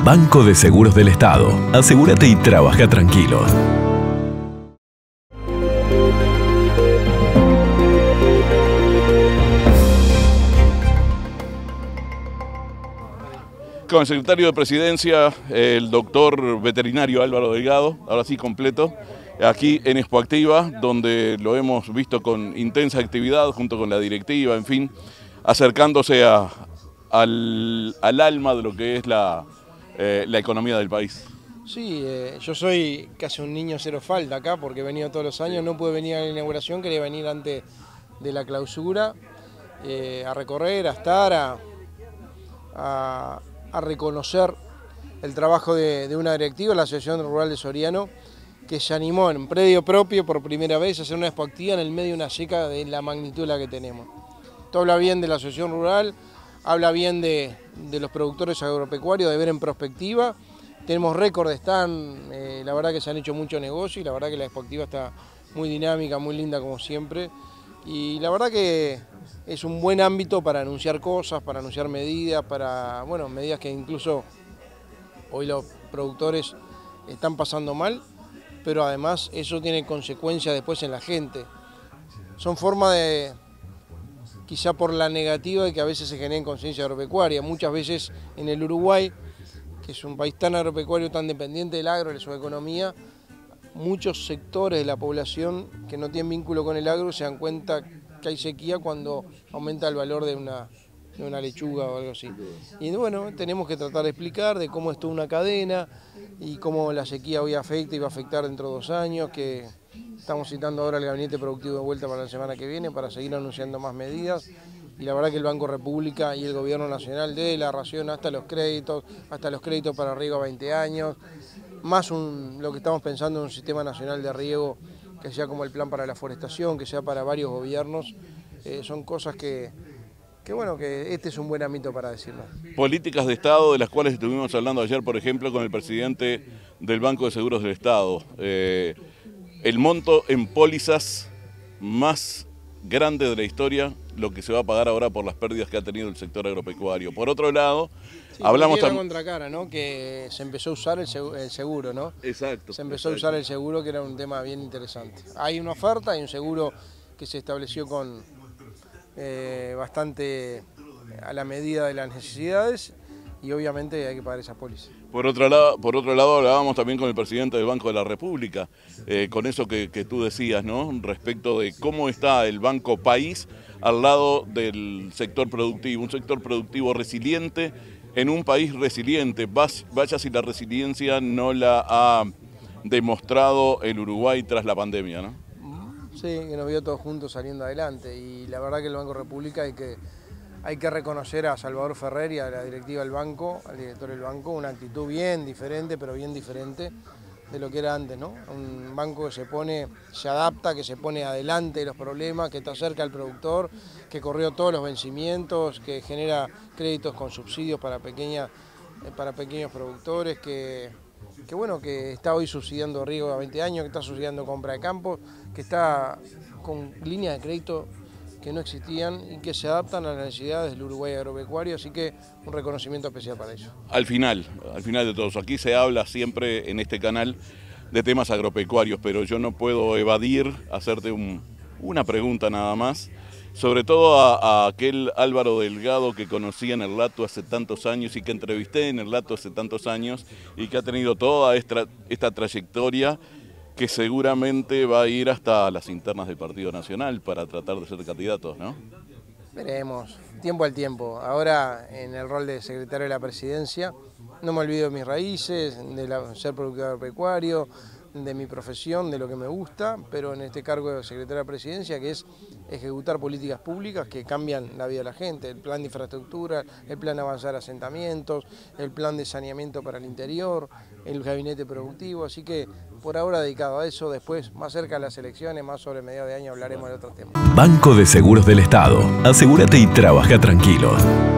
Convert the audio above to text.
Banco de Seguros del Estado. Asegúrate y trabaja tranquilo. Con el secretario de Presidencia, el doctor veterinario Álvaro Delgado, ahora sí completo, aquí en Expoactiva, donde lo hemos visto con intensa actividad junto con la directiva, en fin, acercándose al alma de lo que es la economía del país. Sí, yo soy casi un niño cero falta acá porque he venido todos los años, no pude venir a la inauguración, quería venir antes de la clausura, a recorrer, a estar, a reconocer el trabajo de una directiva, la Asociación Rural de Soriano, que se animó en predio propio por primera vez a hacer una expoactiva en el medio de una seca de la magnitud de la que tenemos. Esto habla bien de la Asociación Rural, habla bien de los productores agropecuarios, de ver en perspectiva. Tenemos récord de stand, la verdad que se han hecho mucho negocio y la verdad que la expoactiva está muy dinámica, muy linda como siempre. Y la verdad que es un buen ámbito para anunciar cosas, para anunciar medidas, medidas que incluso hoy los productores están pasando mal, pero además eso tiene consecuencias después en la gente. Son formas de, quizá por la negativa de que a veces se generen conciencia agropecuaria. Muchas veces en el Uruguay, que es un país tan agropecuario, tan dependiente del agro, de su economía, muchos sectores de la población que no tienen vínculo con el agro se dan cuenta que hay sequía cuando aumenta el valor de una lechuga o algo así. Y bueno, tenemos que tratar de explicar de cómo es toda una cadena y cómo la sequía hoy afecta y va a afectar dentro de 2 años, que estamos citando ahora al Gabinete Productivo de vuelta para la semana que viene para seguir anunciando más medidas. Y la verdad que el Banco República y el Gobierno Nacional de la ración hasta los créditos para riego a 20 años, más lo que estamos pensando en un sistema nacional de riego que sea como el plan para la forestación, que sea para varios gobiernos, son cosas que este es un buen ámbito para decirlo. Políticas de Estado de las cuales estuvimos hablando ayer, por ejemplo, con el presidente del Banco de Seguros del Estado. El monto en pólizas más grande de la historia, lo que se va a pagar ahora por las pérdidas que ha tenido el sector agropecuario. Por otro lado, sí, hablamos también... la contracara, ¿no? Que se empezó a usar el seguro, ¿no? Exacto. Se empezó a usar el seguro, que era un tema bien interesante. Hay una oferta, hay un seguro que se estableció con bastante a la medida de las necesidades y obviamente hay que pagar esa póliza. Por otro lado, hablábamos también con el presidente del Banco de la República, con eso que tú decías, ¿no? Respecto de cómo está el Banco País al lado del sector productivo, un sector productivo resiliente en un país resiliente. Vaya si la resiliencia no la ha demostrado el Uruguay tras la pandemia, ¿no? Sí, que nos vio todos juntos saliendo adelante y la verdad que el Banco República hay que reconocer a Salvador Ferrer y a la directiva del banco, al director del banco, una actitud bien diferente, pero bien diferente de lo que era antes, ¿no? Un banco que se adapta, que se pone adelante de los problemas, que está cerca al productor, que corrió todos los vencimientos, que genera créditos con subsidios para pequeños productores, que está hoy subsidiando riego a 20 años, que está subsidiando compra de campos, que está con líneas de crédito que no existían y que se adaptan a las necesidades del Uruguay agropecuario, así que un reconocimiento especial para ellos. Al final de todo eso, aquí se habla siempre en este canal de temas agropecuarios, pero yo no puedo evadir hacerte una pregunta nada más, sobre todo a aquel Álvaro Delgado que conocí en el Lato hace tantos años y que entrevisté en el Lato hace tantos años y que ha tenido toda esta trayectoria que seguramente va a ir hasta las internas del Partido Nacional para tratar de ser candidatos, ¿no? Veremos, tiempo al tiempo. Ahora, en el rol de secretario de la Presidencia, no me olvido de mis raíces, de ser productor agropecuario, de mi profesión, de lo que me gusta, pero en este cargo de secretario de la Presidencia, que es ejecutar políticas públicas que cambian la vida de la gente, el plan de infraestructura, el plan de avanzar asentamientos, el plan de saneamiento para el interior, el gabinete productivo, así que por ahora dedicado a eso, después más cerca de las elecciones, más sobre mediados de año hablaremos de otros temas. Banco de Seguros del Estado. Asegúrate y trabaja tranquilo.